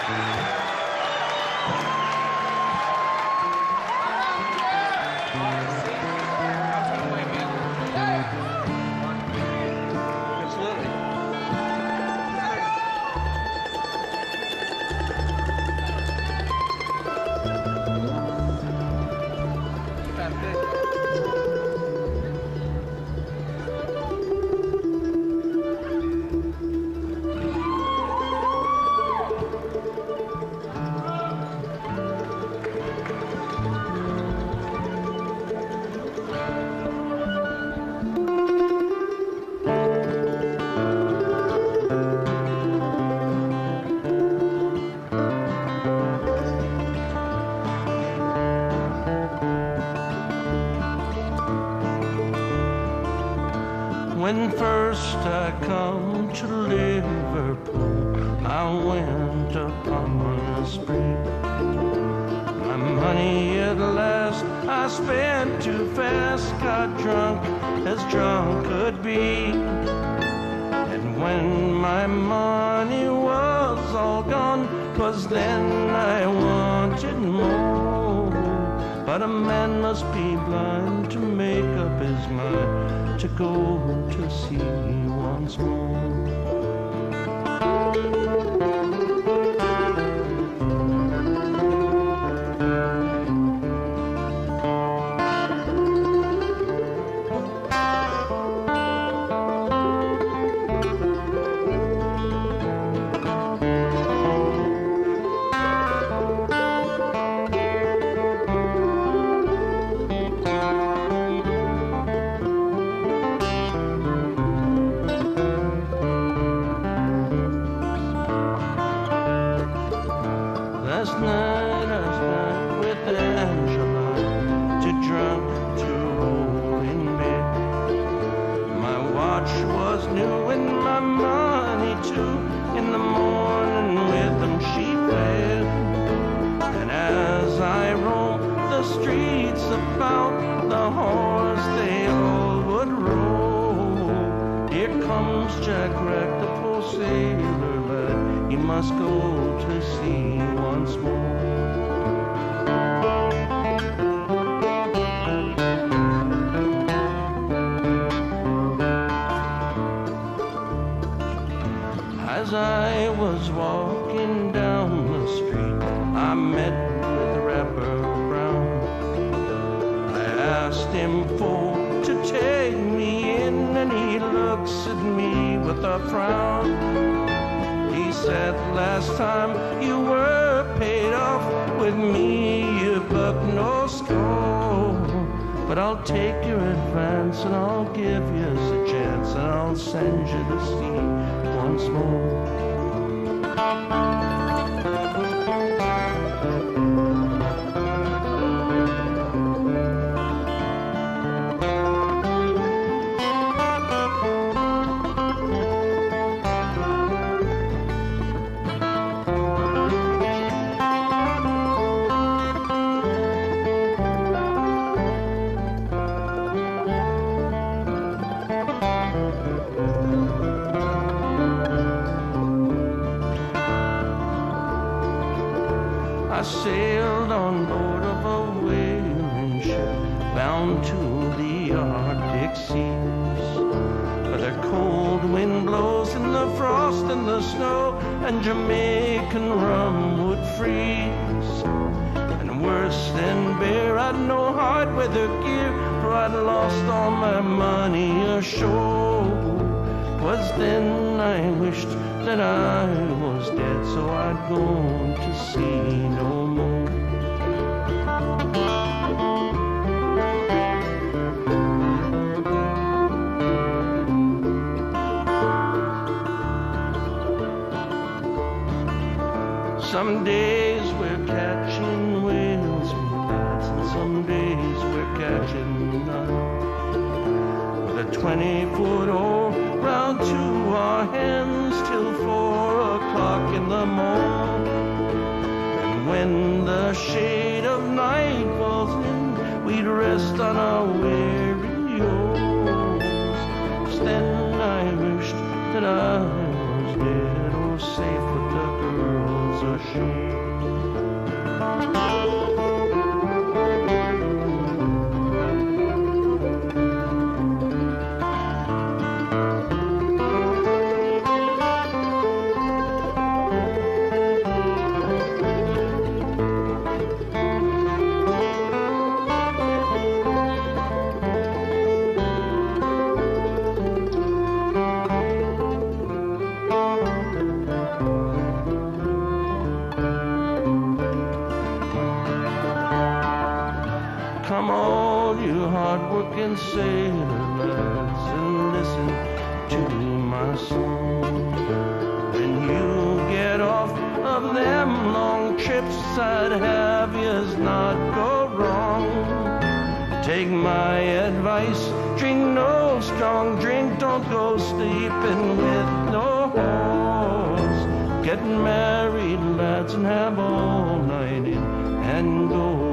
When first I come to Liverpool, I went upon a spree. My money at last I spent too fast, got drunk as drunk could be. And when my money was all gone, 'twas then I wanted more. But a man must be blind to make up his mind to go to sea once more. Last night with Angela, too drunk to roll in bed. My watch was new and my money too. In the morning with them she fled. And as I roamed the streets about, the horse they all would roll. Here comes Jack Rack, the poor sailor lad, he must go to sea once more. As I was walking down the street, I met with Rapper Brown. I asked him for to take me in, and he looks at me with a frown. He said, last time you were paid off with me, you bucked no score. But I'll take your advance and I'll give you a chance, and I'll send you to sea once more. I sailed on board of a whaling ship bound to the Arctic seas, where the cold wind blows and the frost and the snow, and Jamaican rum would freeze. And worse than bear, I'd no hard weather gear, for I'd lost all my money ashore. 'Twas then I wished that I was dead, so I'd go to sea no more. Some days we're catching whales and bats, and some days we're catching none. With a 20-foot oar round to our hands till 4 o'clock in the morn. And when the shade of night falls in, we'd rest on our weary oars. Just then I wished that I was dead, or safe with the girls ashore. and sailor lads and listen to my song. When you get off of them long trips, I'd have yous not go wrong. Take my advice, drink no strong drink, don't go sleeping with no whores. Get married, lads, and have all night in and go